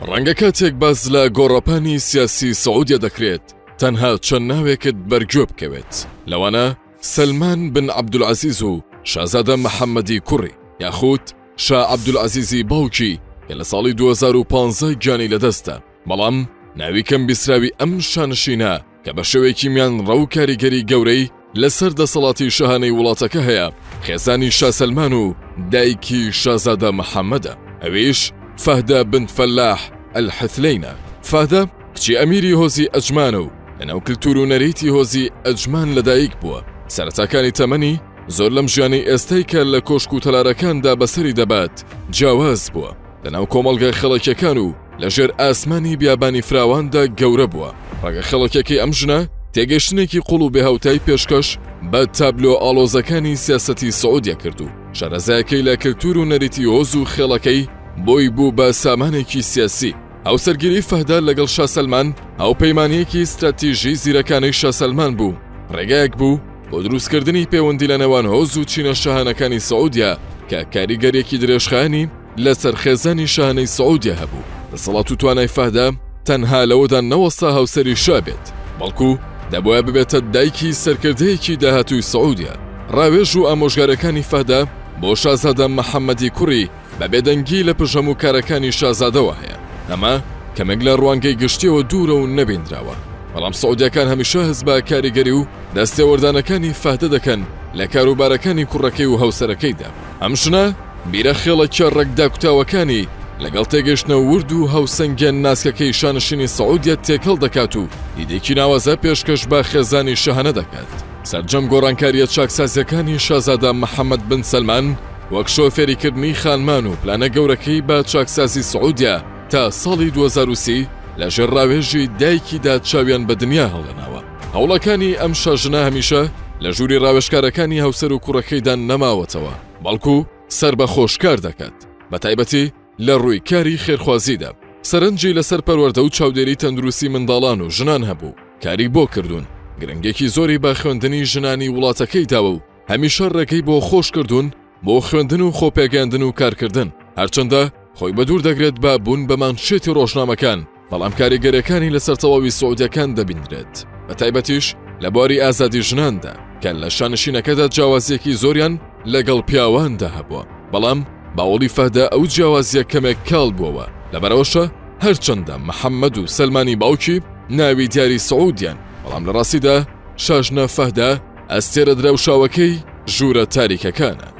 ڕەنگە کاتێک باس لە گۆڕەپانی سیاسی سعودیە دەکرێت تەنها چەند ناوێکت بەرگوێ بکەوێت، لەوانە سلمان بن عەبدولعەزیز و شازادە محەممەدی کوڕی یاخود شا عەبدولعەزیزی باوکی کە لە ساڵی 2015 گیانی لەدەستە، بەڵام ناوی کەم بیسراوی ئەم شانشینە کە بە شێوەیەکی میانڕە و کاریگەری گەورەی لەسەر دەسەڵاتی شاهانەی وڵاتەکە هەیە خێزانی شا سەلمان و دایکی شازادە محەممەدە، ئەویش فەهدە بن فەلاح ئەلحەثلەینە. فەهدە کچی ئەمیری هۆزی ئەجمان و لەناو کلتور و نەریتی هۆزی ئەجمان لەدایک بووە. سەرەتاکانی تەمەنی زۆر لەم ژیانی ئێستای کە لە کۆشک و تەلارەکاندا بەسەری دەبات جیاواز بووە، لەناو کۆمەڵگە خەڵکیەکان و لەژێر ئاسمانی بیابانی فراواندا گەورە بووە. ڕەگە خەڵکیەکەی ئەم ژنە تێگەشتنێکی قوڵ و بێهاوتای پێشکەش بە تابلۆ ئاڵۆزەکانی سیاسەتی سعودیە کردو. شارەزایەکەی لە کلتور و نەریتی هۆز و خێڵەکەی بۆی بوو بە سامانێکی سیاسی. هاوسەرگیری فەهدە لەگەڵ شا سەلمان هاوپەیمانیەکی استراتیژی زیرەکانەی شا سەلمان بوو، ڕێگایەک بوو بۆ دروستکردنی پەیوەندی لە نێوان هۆز و چینە شاهانەکانی سعودیا کە کاریگەرێکی درێژخایەنی لەسەر خێزانی شاهانەی سعودیا هەبوو. دەسەڵات و توانای فەهدە تەنها لەوەدا نەوەستا هاوسەری شا بێت، بەڵکو دەبووە ببێتە دایکی سەرکردەیەکی داهاتووی سعودیا. ڕاوێژ و ئامۆژگارەکانی فەهدە بۆ شازادە محەممەدی کوڕی بە بێدەنگی لە پژەم و کارەکانی شازادەوە هەیە. ئەمە کەمێک لە ڕوانگەی گشتیەوە دوورە و نەبێنراوە، بەڵام سعودیەکان هەمیشە هەست بە کاریگەری و دەستێوەردانەکانی فەهدە دەکەن لە کاروبارەکانی کوڕەکەی و هاوسەرەکەیدا. ئەم شنە بیرە خێڵێکە ڕێکدا کوتاوەکانی لەگەڵ تێگەشتنە ورد و هاوسەنگێن ناسکەکەی شانشینی سعودیە تێکەڵ دەکات و ئیدێکی ناوازە پێشکەش بە خێزانی شاهانە دەکات. سەرجەم گۆڕانکاریە چاکسازیەکانی شازادە محەممەد بن سەلمان وەک شۆفێریکردنی خانمان و پلانە گەورەکەی بە چاکسازی سعودیا تا ساڵی 2030 لە ژێرڕاوێژی دایکیدا چاویان بە دنیا هەڵێناوە. هەوڵەکانی ئەم شاژنە هەمیشە لە ژووری ڕاوێژکارەکانی هاوسەر و کوڕەکەیدا نەماوەتەوە، بەڵکو سەر بە خۆشکار دەکات، بە تایبەتی لە ڕووی کاری خێرخوازیدا. سەرنجی لەسەر پەروەردە و چاودێری تەندروستی منداڵان و ژنان هەبوو، کاری بۆ کردوون، گرنگێکی زۆری بە خوێندنی ژنانی وڵاتەکەی داوە و هەمیشە ڕێگەی بۆ خۆش کردوون بۆ خوێندن و خۆپێگەاندن و کارکردن، هەرچەندە خۆی بە دوور دەگرێت بە بوون بە مانشێتی ڕۆژنامەکان، بەڵام کاریگەرەکانی لەسەر تەواوی سعودیەکان دەبینرێت، بە تایبەتیش لە بواری ئازادی ژناندا کە لە شانشینەکەدا جیاوازیەکی زۆریان لەگەڵ پیاواندا هەبووە، بەڵام باوەڵی فەهدە ئەو جیاوازیە کەمێک کاڵ بووەوە. لەبەرەوەشە هەرچەندە محەممەد و سەلمانی باوکی ناوی دیاری سعودیان، بەڵام لە ڕاستیدا شاژنە فەهدە ئەستێرە دراوشاوەکەی ژوورە تاریکەکانە.